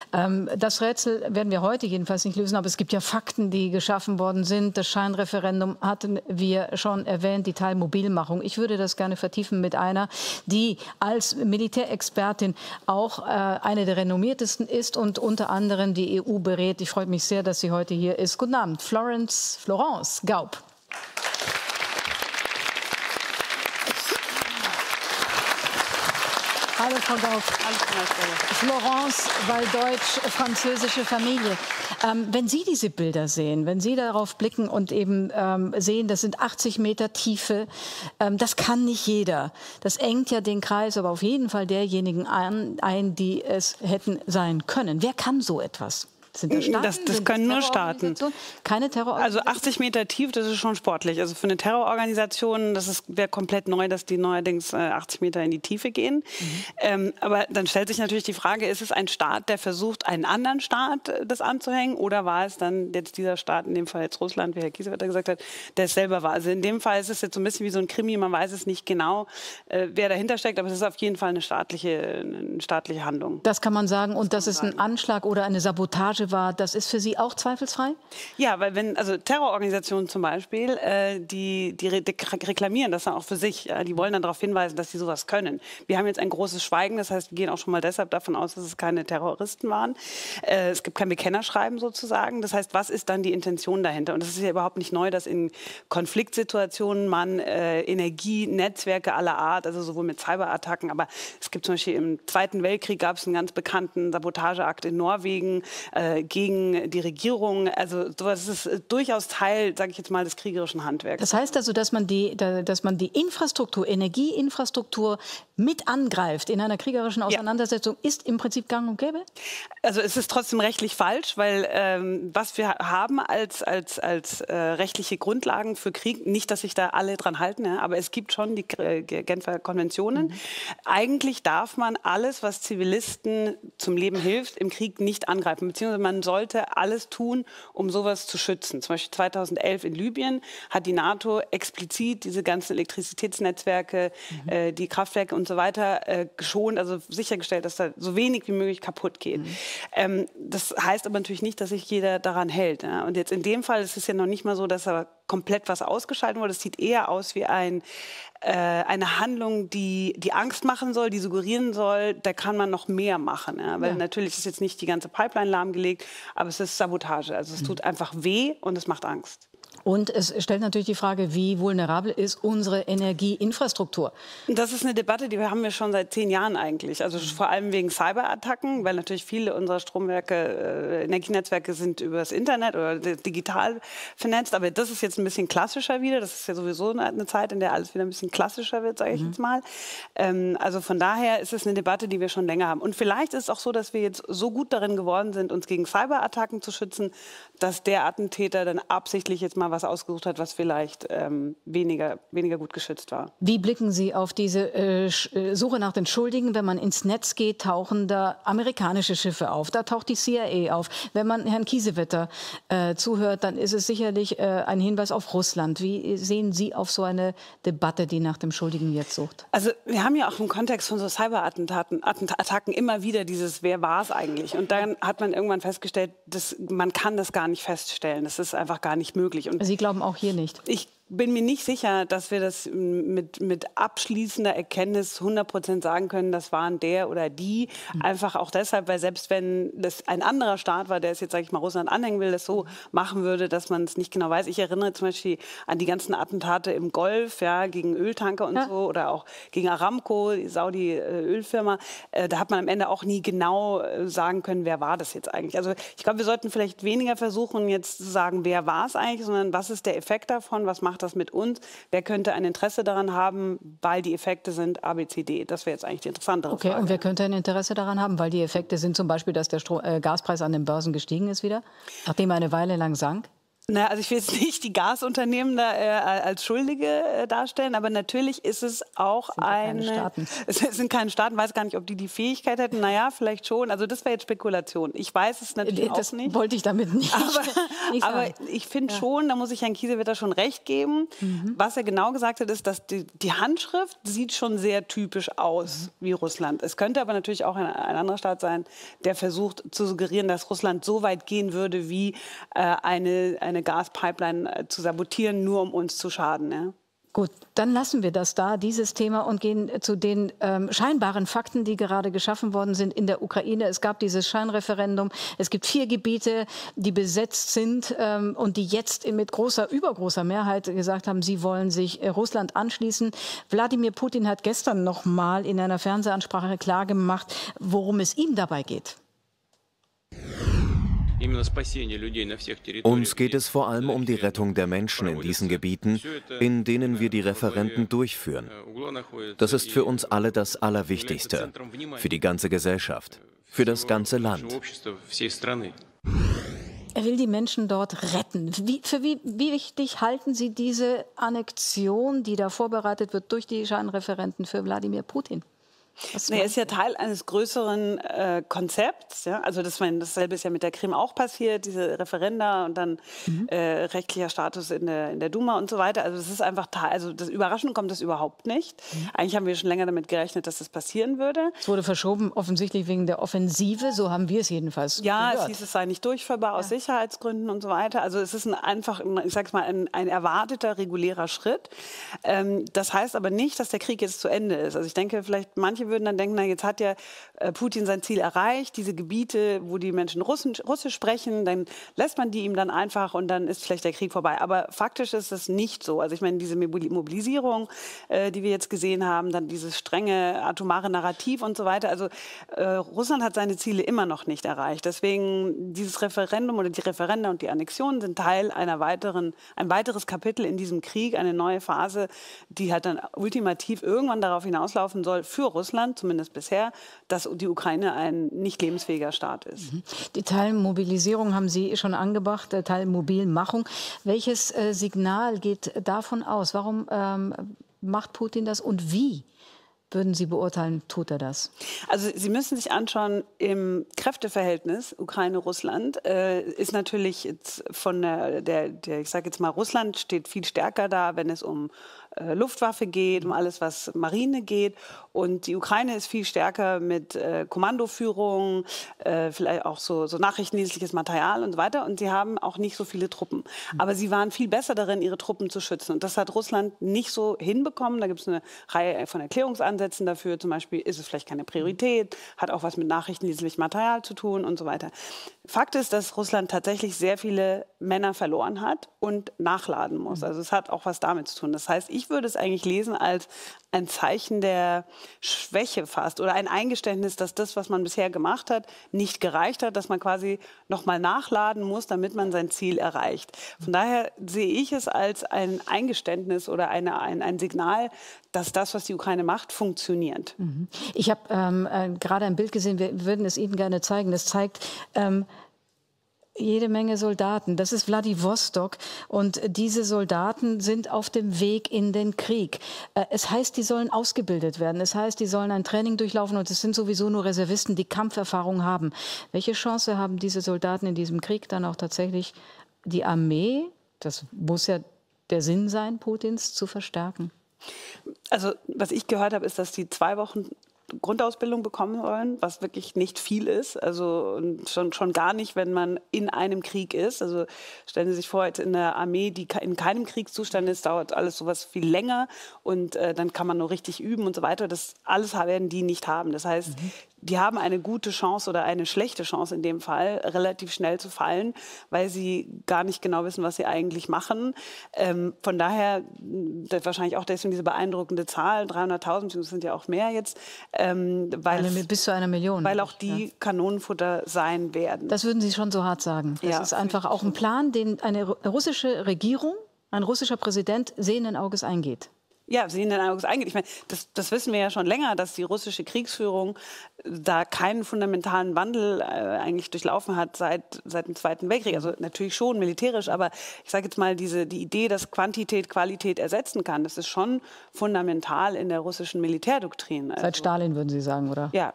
Das Rätsel werden wir heute jedenfalls nicht lösen, aber es gibt ja Fakten, die geschaffen worden sind. Das Scheinreferendum hatten wir schon erwähnt, die Teilmobilmachung. Ich würde das gerne vertiefen mit einer, die als Militärexpertin auch eine der renommiertesten ist und unter anderem die EU berät. Ich freue mich sehr, dass sie heute hier ist. Guten Abend, Florence Gaub. Hallo Frau Gaub. Florence, weil deutsch-französische Familie. Wenn Sie diese Bilder sehen, wenn Sie darauf blicken und eben sehen, das sind 80 Meter Tiefe, das kann nicht jeder. Das engt ja den Kreis, aber auf jeden Fall derjenigen ein, die es hätten sein können. Wer kann so etwas? Sind das Staaten? Das können nur Staaten. Keine Terrororganisation? Also 80 Meter tief, das ist schon sportlich. Also für eine Terrororganisation, wäre komplett neu, dass die neuerdings 80 Meter in die Tiefe gehen. Aber dann stellt sich natürlich die Frage, ist es ein Staat, der versucht, einen anderen Staat das anzuhängen? Oder war es dann jetzt dieser Staat, in dem Fall jetzt Russland, wie Herr Kiesewetter gesagt hat, der es selber war? Also in dem Fall ist es jetzt so ein bisschen wie so ein Krimi. Man weiß es nicht genau, wer dahinter steckt. Aber es ist auf jeden Fall eine staatliche Handlung. Das kann man sagen. Und dass es ein Anschlag oder eine Sabotage war, das ist für Sie auch zweifelsfrei? Ja, weil also Terrororganisationen zum Beispiel, die reklamieren das dann auch für sich. Die wollen dann darauf hinweisen, dass sie sowas können. Wir haben jetzt ein großes Schweigen, das heißt, wir gehen auch schon mal deshalb davon aus, dass es keine Terroristen waren. Es gibt kein Bekennerschreiben sozusagen. Das heißt, was ist dann die Intention dahinter? Und es ist ja überhaupt nicht neu, dass in Konfliktsituationen man Energienetzwerke aller Art, also sowohl mit Cyberattacken, aber es gibt zum Beispiel im Zweiten Weltkrieg gab es einen ganz bekannten Sabotageakt in Norwegen, gegen die Regierung. Also sowas ist durchaus Teil, sage ich jetzt mal, des kriegerischen Handwerks. Das heißt also, dass man die Infrastruktur, Energieinfrastruktur mit angreift in einer kriegerischen Auseinandersetzung, ist im Prinzip gang und gäbe? Also es ist trotzdem rechtlich falsch, weil was wir haben als rechtliche Grundlagen für Krieg, nicht, dass sich da alle dran halten, ja, aber es gibt schon die Genfer Konventionen. Eigentlich darf man alles, was Zivilisten zum Leben hilft, im Krieg nicht angreifen, beziehungsweise man sollte alles tun, um sowas zu schützen. Zum Beispiel 2011 in Libyen hat die NATO explizit diese ganzen Elektrizitätsnetzwerke, die Kraftwerke und so weiter geschont, also sichergestellt, dass da so wenig wie möglich kaputt geht. Das heißt aber natürlich nicht, dass sich jeder daran hält. Ja. Und jetzt in dem Fall ist es ja noch nicht mal so, dass da komplett was ausgeschaltet wurde. Es sieht eher aus wie eine Handlung, die Angst machen soll, die suggerieren soll, da kann man noch mehr machen. Ja? Weil natürlich ist jetzt nicht die ganze Pipeline lahmgelegt, aber es ist Sabotage. Also es tut einfach weh und es macht Angst. Und es stellt natürlich die Frage, wie vulnerabel ist unsere Energieinfrastruktur? Das ist eine Debatte, die haben wir schon seit 10 Jahren eigentlich. Also vor allem wegen Cyberattacken, weil natürlich viele unserer Stromwerke, Energienetzwerke sind über das Internet oder digital vernetzt. Aber das ist jetzt ein bisschen klassischer wieder. Das ist ja sowieso eine Zeit, in der alles wieder ein bisschen klassischer wird, sage ich jetzt mal. Also von daher ist es eine Debatte, die wir schon länger haben. Und vielleicht ist es auch so, dass wir jetzt so gut darin geworden sind, uns gegen Cyberattacken zu schützen, dass der Attentäter dann absichtlich jetzt mal was ausgesucht hat, was vielleicht weniger gut geschützt war. Wie blicken Sie auf diese Suche nach den Schuldigen? Wenn man ins Netz geht, tauchen da amerikanische Schiffe auf, da taucht die CIA auf. Wenn man Herrn Kiesewetter zuhört, dann ist es sicherlich ein Hinweis auf Russland. Wie sehen Sie auf so eine Debatte, die nach dem Schuldigen jetzt sucht? Also wir haben ja auch im Kontext von so Cyberattacken immer wieder dieses, wer war es eigentlich? Und dann hat man irgendwann festgestellt, man kann das gar nicht feststellen. Das ist einfach gar nicht möglich. Und Sie glauben auch hier nicht? Ich bin mir nicht sicher, dass wir das mit abschließender Erkenntnis 100% sagen können, das waren der oder die. Einfach auch deshalb, weil selbst wenn das ein anderer Staat war, der es jetzt, sage ich mal, Russland anhängen will, das so machen würde, dass man es nicht genau weiß. Ich erinnere zum Beispiel an die ganzen Attentate im Golf, ja, gegen Öltanker und so, oder auch gegen Aramco, die Saudi-Ölfirma. Da hat man am Ende auch nie genau sagen können, wer war das jetzt eigentlich. Also ich glaube, wir sollten vielleicht weniger versuchen, jetzt zu sagen, wer war es eigentlich, sondern was ist der Effekt davon, was macht das mit uns? Wer könnte ein Interesse daran haben, weil die Effekte sind A, B, C, D? Das wäre jetzt eigentlich die interessantere Frage. Okay, und wer könnte ein Interesse daran haben, weil die Effekte sind zum Beispiel, dass der Gaspreis an den Börsen gestiegen ist wieder, nachdem er eine Weile lang sank? Na, also ich will jetzt nicht die Gasunternehmen da, als Schuldige darstellen, aber natürlich ist es auch es sind keine Staaten, weiß gar nicht, ob die Fähigkeit hätten. Naja, vielleicht schon. Also das wäre jetzt Spekulation. Ich weiß es natürlich auch nicht. Das wollte ich damit nicht. Aber ich finde schon, da muss ich Herrn Kiesewetter schon recht geben. Was er genau gesagt hat, ist, dass die Handschrift sieht schon sehr typisch aus wie Russland. Es könnte aber natürlich auch ein anderer Staat sein, der versucht zu suggerieren, dass Russland so weit gehen würde, wie eine Gaspipeline zu sabotieren, nur um uns zu schaden. Ja? Gut, dann lassen wir das da, dieses Thema, und gehen zu den scheinbaren Fakten, die gerade geschaffen worden sind in der Ukraine. Es gab dieses Scheinreferendum. Es gibt 4 Gebiete, die besetzt sind und die jetzt mit übergroßer Mehrheit gesagt haben, sie wollen sich Russland anschließen. Wladimir Putin hat gestern noch mal in einer Fernsehansprache klargemacht, worum es ihm dabei geht. Uns geht es vor allem um die Rettung der Menschen in diesen Gebieten, in denen wir die Referenden durchführen. Das ist für uns alle das Allerwichtigste, für die ganze Gesellschaft, für das ganze Land. Er will die Menschen dort retten. Wie wichtig halten Sie diese Annexion, die da vorbereitet wird durch die Scheinreferenten, für Wladimir Putin? Er ist ja Teil eines größeren Konzepts. Ja? Also dasselbe ist ja mit der Krim auch passiert, diese Referenda und dann rechtlicher Status in der Duma und so weiter. Also das ist einfach Teil, also das überraschend kommt das überhaupt nicht. Eigentlich haben wir schon länger damit gerechnet, dass das passieren würde. Es wurde verschoben, offensichtlich wegen der Offensive, so haben wir es jedenfalls gehört. Es hieß, es sei nicht durchführbar aus Sicherheitsgründen und so weiter. Also es ist ich sag's mal, ein erwarteter, regulärer Schritt. Das heißt aber nicht, dass der Krieg jetzt zu Ende ist. Also ich denke, vielleicht manche würden dann denken, na, jetzt hat ja Putin sein Ziel erreicht, diese Gebiete, wo die Menschen Russisch sprechen, dann lässt man die ihm dann einfach und dann ist vielleicht der Krieg vorbei. Aber faktisch ist es nicht so. Also ich meine, diese Mobilisierung, die wir jetzt gesehen haben, dann dieses strenge atomare Narrativ und so weiter. Also Russland hat seine Ziele immer noch nicht erreicht. Deswegen dieses Referendum oder die Referenda und die Annexionen sind Teil ein weiteres Kapitel in diesem Krieg, eine neue Phase, die halt dann ultimativ irgendwann darauf hinauslaufen soll, für Russland, zumindest bisher, dass die Ukraine ein nicht lebensfähiger Staat ist. Die Teilmobilisierung haben Sie schon angebracht, Teilmobilmachung. Welches Signal geht davon aus? Warum macht Putin das und wie? Würden Sie beurteilen, tut er das? Also Sie müssen sich anschauen, im Kräfteverhältnis Ukraine-Russland ist natürlich jetzt von ich sage jetzt mal, Russland steht viel stärker da, wenn es um Luftwaffe geht, um alles, was Marine geht. Und die Ukraine ist viel stärker mit Kommandoführung, vielleicht auch so nachrichtendienstliches Material und so weiter. Und sie haben auch nicht so viele Truppen. Aber sie waren viel besser darin, ihre Truppen zu schützen. Und das hat Russland nicht so hinbekommen. Da gibt es eine Reihe von Erklärungsansätzen dafür. Zum Beispiel ist es vielleicht keine Priorität, hat auch was mit nachrichtendienstlichem Material zu tun und so weiter. Fakt ist, dass Russland tatsächlich sehr viele Männer verloren hat und nachladen muss. Also es hat auch was damit zu tun. Das heißt, ich würde es eigentlich lesen als ein Zeichen der Schwäche fast oder ein Eingeständnis, dass das, was man bisher gemacht hat, nicht gereicht hat, dass man quasi nochmal nachladen muss, damit man sein Ziel erreicht. Von daher sehe ich es als ein Eingeständnis oder ein Signal, dass das, was die Ukraine macht, funktioniert. Ich habe gerade ein Bild gesehen, wir würden es Ihnen gerne zeigen. Das zeigt jede Menge Soldaten. Das ist Wladiwostok und diese Soldaten sind auf dem Weg in den Krieg. Es heißt, die sollen ausgebildet werden. Es heißt, die sollen ein Training durchlaufen und es sind sowieso nur Reservisten, die Kampferfahrung haben. Welche Chance haben diese Soldaten in diesem Krieg dann auch tatsächlich die Armee, das muss ja der Sinn sein, Putins, zu verstärken? Also was ich gehört habe, ist, dass die 2 Wochen Grundausbildung bekommen wollen, was wirklich nicht viel ist, also schon gar nicht, wenn man in einem Krieg ist. Also stellen Sie sich vor, jetzt in der Armee, die in keinem Kriegszustand ist, dauert alles sowas viel länger und dann kann man nur richtig üben und so weiter. Das alles werden die nicht haben. Das heißt, die haben eine gute Chance oder eine schlechte Chance in dem Fall, relativ schnell zu fallen, weil sie gar nicht genau wissen, was sie eigentlich machen. Von daher wahrscheinlich auch deswegen diese beeindruckende Zahl, 300.000, das sind ja auch mehr jetzt, bis zu 1 Million. Weil auch die Kanonenfutter sein werden. Das würden Sie schon so hart sagen. Das ist einfach auch ein Plan, den eine russische Regierung, ein russischer Präsident sehenden Auges eingeht. Ja, sehenden Auges eingeht. Ich meine, das wissen wir ja schon länger, dass die russische Kriegsführung da keinen fundamentalen Wandel eigentlich durchlaufen hat seit dem Zweiten Weltkrieg. Also natürlich schon militärisch, aber ich sage jetzt mal, die Idee, dass Quantität Qualität ersetzen kann, das ist schon fundamental in der russischen Militärdoktrin. Also, seit Stalin, würden Sie sagen, oder? Ja.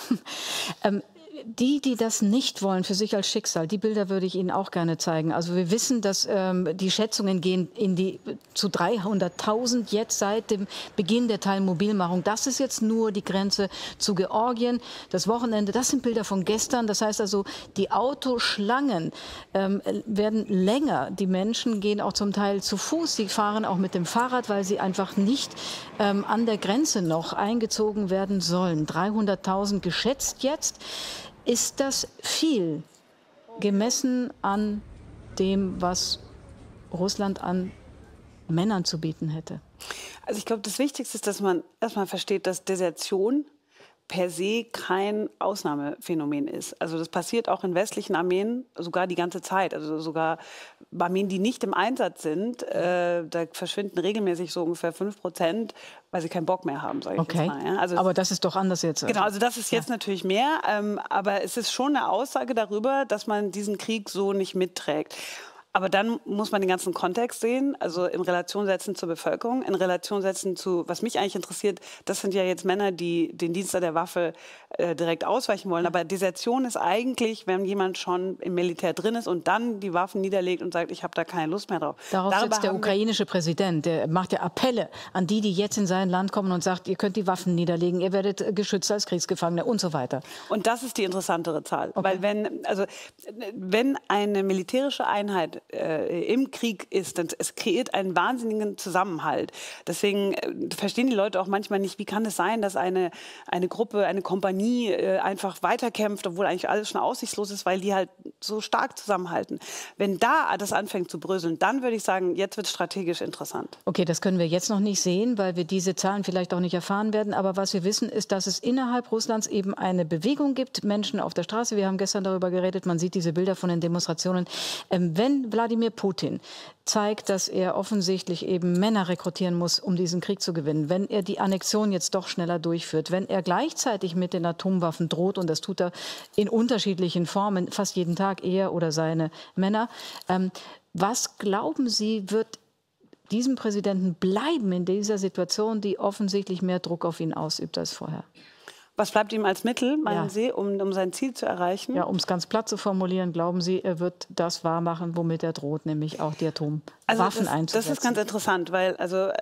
Die das nicht wollen für sich als Schicksal, die Bilder würde ich Ihnen auch gerne zeigen. Also wir wissen, dass die Schätzungen gehen zu 300.000 jetzt seit dem Beginn der Teilmobilmachung. Das ist jetzt nur die Grenze zu Georgien. Das Wochenende, das sind Bilder von gestern. Das heißt also, die Autoschlangen werden länger. Die Menschen gehen auch zum Teil zu Fuß. Sie fahren auch mit dem Fahrrad, weil sie einfach nicht an der Grenze noch eingezogen werden sollen. 300.000 geschätzt jetzt. Ist das viel, gemessen an dem, was Russland an Männern zu bieten hätte? Also ich glaube, das Wichtigste ist, dass man erstmal versteht, dass Desertion per se kein Ausnahmephänomen ist. Also das passiert auch in westlichen Armeen sogar die ganze Zeit. Also sogar bei Armeen, die nicht im Einsatz sind, da verschwinden regelmäßig so ungefähr 5%, weil sie keinen Bock mehr haben, sage ich jetzt mal. Ja? Also, aber das ist doch anders jetzt. Genau, also das ist jetzt natürlich mehr, aber es ist schon eine Aussage darüber, dass man diesen Krieg so nicht mitträgt. Aber dann muss man den ganzen Kontext sehen, also in Relation setzen zur Bevölkerung, in Relation setzen zu, was mich eigentlich interessiert, das sind ja jetzt Männer, die den Dienst an der Waffe direkt ausweichen wollen. Aber Desertion ist eigentlich, wenn jemand schon im Militär drin ist und dann die Waffen niederlegt und sagt, ich habe da keine Lust mehr drauf. Darauf setzt der ukrainische Präsident, der macht ja Appelle an die jetzt in sein Land kommen und sagt, ihr könnt die Waffen niederlegen, ihr werdet geschützt als Kriegsgefangene und so weiter. Und das ist die interessantere Zahl. Okay. Weil wenn eine militärische Einheit im Krieg ist, dann es kreiert einen wahnsinnigen Zusammenhalt. Deswegen verstehen die Leute auch manchmal nicht, wie kann es sein, dass eine Gruppe, eine Kompanie einfach weiterkämpft, obwohl eigentlich alles schon aussichtslos ist, weil die halt so stark zusammenhalten. Wenn da das anfängt zu bröseln, dann würde ich sagen, jetzt wird es strategisch interessant. Okay, das können wir jetzt noch nicht sehen, weil wir diese Zahlen vielleicht auch nicht erfahren werden. Aber was wir wissen, ist, dass es innerhalb Russlands eben eine Bewegung gibt, Menschen auf der Straße. Wir haben gestern darüber geredet, man sieht diese Bilder von den Demonstrationen. Wenn Wladimir Putin zeigt, dass er offensichtlich eben Männer rekrutieren muss, um diesen Krieg zu gewinnen, wenn er die Annexion jetzt doch schneller durchführt, wenn er gleichzeitig mit den Atomwaffen droht, und das tut er in unterschiedlichen Formen, fast jeden Tag, er oder seine Männer, was glauben Sie, wird diesem Präsidenten bleiben in dieser Situation, die offensichtlich mehr Druck auf ihn ausübt als vorher? Was bleibt ihm als Mittel, meinen Sie, um sein Ziel zu erreichen? Ja, um es ganz platt zu formulieren, glauben Sie, er wird das wahrmachen, womit er droht, nämlich auch die Atomwaffen einzusetzen? Das ist ganz interessant, weil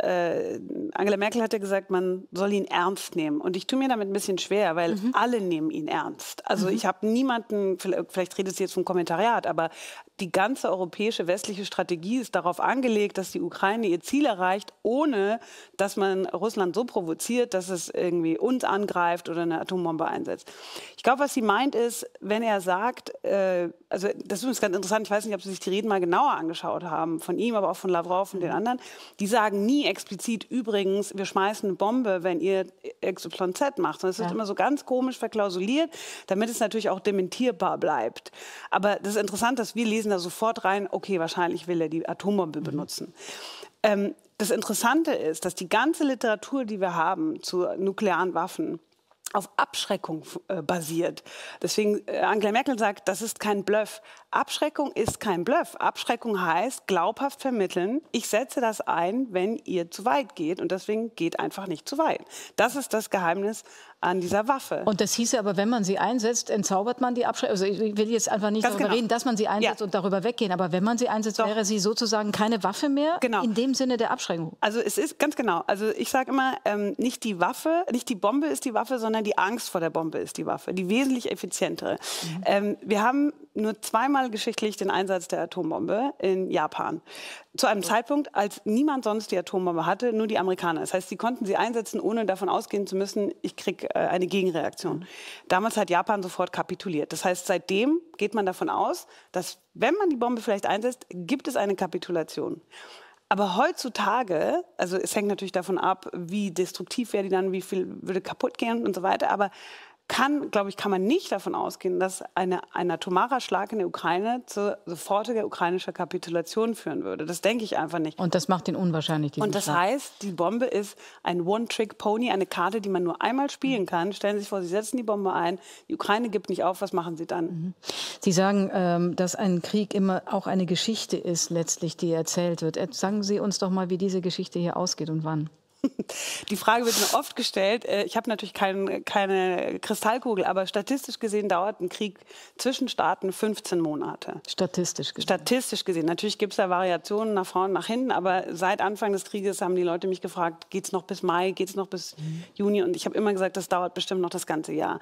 Angela Merkel hat ja gesagt, man soll ihn ernst nehmen. Und ich tue mir damit ein bisschen schwer, weil alle nehmen ihn ernst. Also ich habe niemanden, vielleicht redet sie jetzt vom Kommentariat, aber die ganze europäische westliche Strategie ist darauf angelegt, dass die Ukraine ihr Ziel erreicht, ohne dass man Russland so provoziert, dass es irgendwie uns angreift oder eine Atombombe einsetzt. Ich glaube, was sie meint ist, wenn er sagt, also das ist übrigens ganz interessant, ich weiß nicht, ob Sie sich die Reden mal genauer angeschaut haben, von ihm, aber auch von Lavrov und den anderen, die sagen nie explizit, übrigens, wir schmeißen eine Bombe, wenn ihr XYZ macht. Und es wird immer so ganz komisch verklausuliert, damit es natürlich auch dementierbar bleibt. Aber das ist interessant, dass wir lesen da sofort rein, okay, wahrscheinlich will er die Atombombe benutzen. Das Interessante ist, dass die ganze Literatur, die wir haben zu nuklearen Waffen, auf Abschreckung basiert. Deswegen, Angela Merkel sagt, das ist kein Bluff. Abschreckung ist kein Bluff. Abschreckung heißt, glaubhaft vermitteln, ich setze das ein, wenn ihr zu weit geht. Und deswegen geht einfach nicht zu weit. Das ist das Geheimnis an dieser Waffe. Und das hieße aber, wenn man sie einsetzt, entzaubert man die Abschreckung. Also ich will jetzt einfach nicht darüber reden, dass man sie einsetzt und darüber weggehen. Aber wenn man sie einsetzt, wäre sie sozusagen keine Waffe mehr in dem Sinne der Abschreckung. Also es ist ganz genau. Also ich sage immer, nicht die Waffe, nicht die Bombe ist die Waffe, sondern die Angst vor der Bombe ist die Waffe. Die wesentlich effizientere. Wir haben nur zweimal geschichtlich den Einsatz der Atombombe in Japan. Zu einem Zeitpunkt, als niemand sonst die Atombombe hatte, nur die Amerikaner. Das heißt, sie konnten sie einsetzen, ohne davon ausgehen zu müssen, ich kriege eine Gegenreaktion. Damals hat Japan sofort kapituliert. Das heißt, seitdem geht man davon aus, dass, wenn man die Bombe vielleicht einsetzt, gibt es eine Kapitulation. Aber heutzutage, also es hängt natürlich davon ab, wie destruktiv wäre die dann, wie viel würde kaputt gehen und so weiter, aber glaube ich, kann man nicht davon ausgehen, dass ein atomarer Schlag in der Ukraine zu sofortiger ukrainischer Kapitulation führen würde. Das denke ich einfach nicht. Und das macht ihn unwahrscheinlich, diesen Und das Schlag. heißt, die Bombe ist ein One-Trick-Pony, eine Karte, die man nur einmal spielen kann. Stellen Sie sich vor, Sie setzen die Bombe ein, die Ukraine gibt nicht auf, was machen Sie dann? Sie sagen, dass ein Krieg immer auch eine Geschichte ist, letztlich, die erzählt wird. Sagen Sie uns doch mal, wie diese Geschichte hier ausgeht und wann. Die Frage wird mir oft gestellt. Ich habe natürlich keine Kristallkugel, aber statistisch gesehen dauert ein Krieg zwischen Staaten 15 Monate. Statistisch gesehen. Statistisch gesehen. Natürlich gibt es da Variationen nach vorne und nach hinten, aber seit Anfang des Krieges haben die Leute mich gefragt, geht es noch bis Mai, geht es noch bis Juni? Und ich habe immer gesagt, das dauert bestimmt noch das ganze Jahr.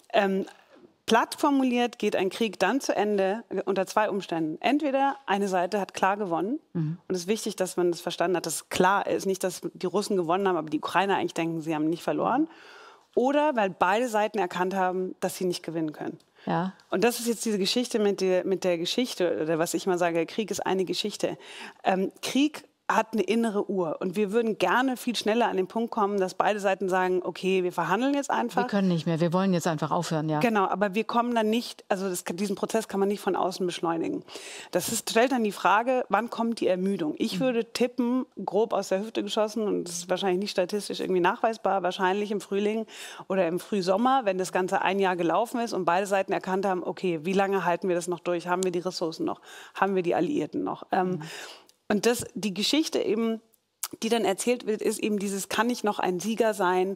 Platt formuliert geht ein Krieg dann zu Ende unter zwei Umständen. Entweder eine Seite hat klar gewonnen, und es ist wichtig, dass man das verstanden hat, dass klar ist, nicht, dass die Russen gewonnen haben, aber die Ukrainer eigentlich denken, sie haben nicht verloren. Oder weil beide Seiten erkannt haben, dass sie nicht gewinnen können. Ja. Und das ist jetzt diese Geschichte mit der Geschichte, oder was ich mal sage, Krieg ist eine Geschichte. Krieg hat eine innere Uhr. Und wir würden gerne viel schneller an den Punkt kommen, dass beide Seiten sagen, okay, wir verhandeln jetzt einfach. Wir können nicht mehr, wir wollen jetzt einfach aufhören, ja. Genau, aber wir kommen dann nicht, also diesen Prozess kann man nicht von außen beschleunigen. Stellt dann die Frage, wann kommt die Ermüdung? Ich würde tippen, grob aus der Hüfte geschossen, und das ist wahrscheinlich nicht statistisch irgendwie nachweisbar, wahrscheinlich im Frühling oder im Frühsommer, wenn das Ganze ein Jahr gelaufen ist und beide Seiten erkannt haben, okay, wie lange halten wir das noch durch? Haben wir die Ressourcen noch? Haben wir die Alliierten noch? Und die Geschichte eben, die dann erzählt wird, ist eben dieses, kann ich noch ein Sieger sein?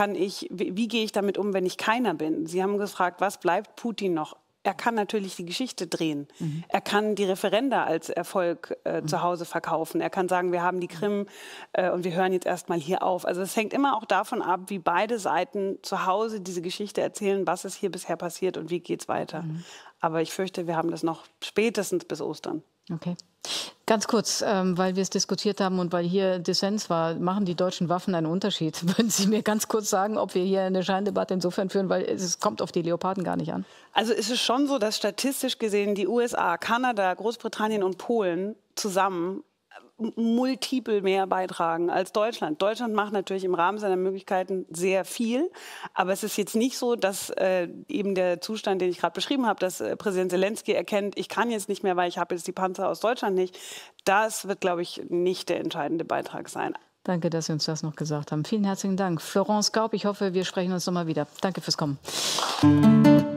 Wie gehe ich damit um, wenn ich keiner bin? Sie haben gefragt, was bleibt Putin noch? Er kann natürlich die Geschichte drehen. Er kann die Referenda als Erfolg zu Hause verkaufen. Er kann sagen, wir haben die Krim und wir hören jetzt erstmal hier auf. Also es hängt immer auch davon ab, wie beide Seiten zu Hause diese Geschichte erzählen, was ist hier bisher passiert und wie geht es weiter. Aber ich fürchte, wir haben das noch spätestens bis Ostern. Okay. Ganz kurz, weil wir es diskutiert haben und weil hier Dissens war, machen die deutschen Waffen einen Unterschied? Würden Sie mir ganz kurz sagen, ob wir hier eine Scheindebatte insofern führen, weil es kommt auf die Leoparden gar nicht an? Also es ist schon so, dass statistisch gesehen die USA, Kanada, Großbritannien und Polen zusammen multiple mehr beitragen als Deutschland. Deutschland macht natürlich im Rahmen seiner Möglichkeiten sehr viel, aber es ist jetzt nicht so, dass eben der Zustand, den ich gerade beschrieben habe, dass Präsident Zelensky erkennt, ich kann jetzt nicht mehr, weil ich habe jetzt die Panzer aus Deutschland nicht. Das wird, glaube ich, nicht der entscheidende Beitrag sein. Danke, dass Sie uns das noch gesagt haben. Vielen herzlichen Dank. Florence Gaub, ich hoffe, wir sprechen uns noch mal wieder. Danke fürs Kommen.